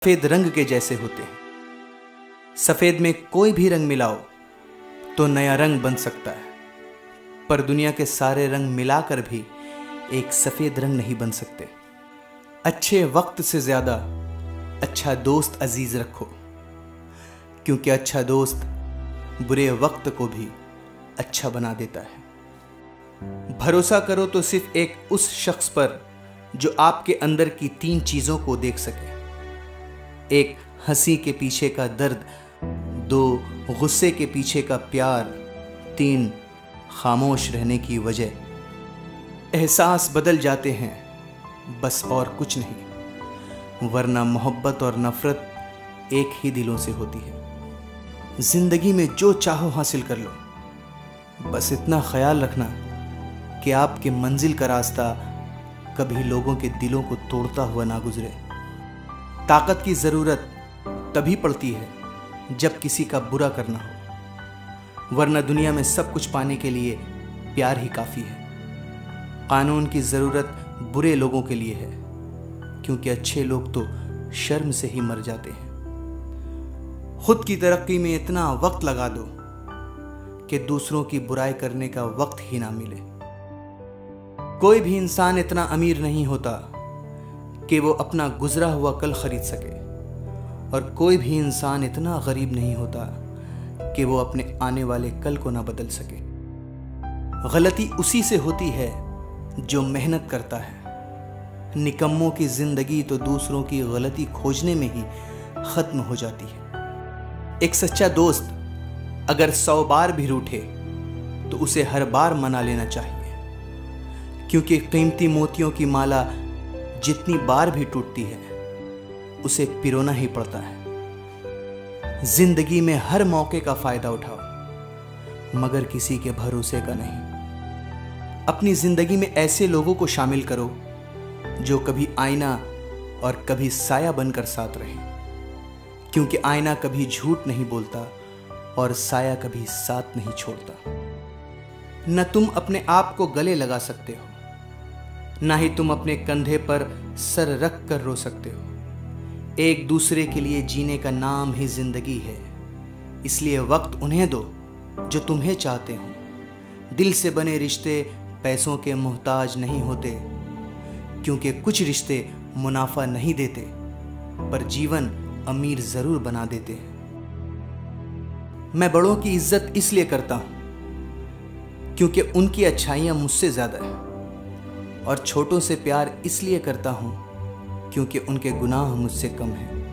सफेद रंग के जैसे होते हैं। सफेद में कोई भी रंग मिलाओ तो नया रंग बन सकता है, पर दुनिया के सारे रंग मिलाकर भी एक सफेद रंग नहीं बन सकते। अच्छे वक्त से ज्यादा अच्छा दोस्त अजीज रखो, क्योंकि अच्छा दोस्त बुरे वक्त को भी अच्छा बना देता है। भरोसा करो तो सिर्फ एक उस शख्स पर जो आपके अंदर की 3 चीजों को देख सके। 1 हंसी के पीछे का दर्द, 2 गुस्से के पीछे का प्यार, 3 खामोश रहने की वजह। एहसास बदल जाते हैं बस, और कुछ नहीं, वरना मोहब्बत और नफरत एक ही दिलों से होती है। जिंदगी में जो चाहो हासिल कर लो, बस इतना ख्याल रखना कि आपके मंजिल का रास्ता कभी लोगों के दिलों को तोड़ता हुआ ना गुजरे। ताकत की जरूरत तभी पड़ती है जब किसी का बुरा करना हो, वरना दुनिया में सब कुछ पाने के लिए प्यार ही काफी है। कानून की जरूरत बुरे लोगों के लिए है, क्योंकि अच्छे लोग तो शर्म से ही मर जाते हैं। खुद की तरक्की में इतना वक्त लगा दो कि दूसरों की बुराई करने का वक्त ही ना मिले। कोई भी इंसान इतना अमीर नहीं होता कि वो अपना गुजरा हुआ कल खरीद सके, और कोई भी इंसान इतना गरीब नहीं होता कि वो अपने आने वाले कल को ना बदल सके। गलती उसी से होती है जो मेहनत करता है। निकम्मों की जिंदगी तो दूसरों की गलती खोजने में ही खत्म हो जाती है। एक सच्चा दोस्त अगर 100 बार भी रूठे तो उसे हर बार मना लेना चाहिए, क्योंकि कीमती मोतियों की माला जितनी बार भी टूटती है उसे पिरोना ही पड़ता है। जिंदगी में हर मौके का फायदा उठाओ, मगर किसी के भरोसे का नहीं। अपनी जिंदगी में ऐसे लोगों को शामिल करो जो कभी आईना और कभी साया बनकर साथ रहे, क्योंकि आईना कभी झूठ नहीं बोलता और साया कभी साथ नहीं छोड़ता। न तुम अपने आप को गले लगा सकते हो, ना ही तुम अपने कंधे पर सर रख कर रो सकते हो। एक दूसरे के लिए जीने का नाम ही जिंदगी है, इसलिए वक्त उन्हें दो जो तुम्हें चाहते हो। दिल से बने रिश्ते पैसों के मोहताज नहीं होते, क्योंकि कुछ रिश्ते मुनाफा नहीं देते पर जीवन अमीर जरूर बना देते हैं। मैं बड़ों की इज्जत इसलिए करता हूं क्योंकि उनकी अच्छाइयां मुझसे ज्यादा है, और छोटों से प्यार इसलिए करता हूं क्योंकि उनके गुनाह मुझसे कम हैं।